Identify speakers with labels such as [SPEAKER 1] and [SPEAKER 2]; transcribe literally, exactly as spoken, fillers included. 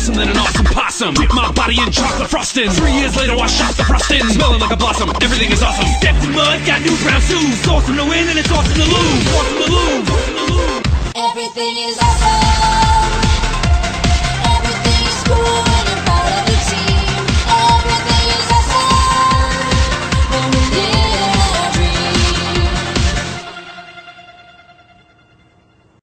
[SPEAKER 1] awesome than an awesome possum. Dip my body in chocolate frosting. Three years later I shot the frost in. Smelling like a blossom, everything is awesome. Stepped in mud, got new brown shoes. Awesome to win and it's awesome to lose. Awesome to lose. Awesome to lose.
[SPEAKER 2] Everything is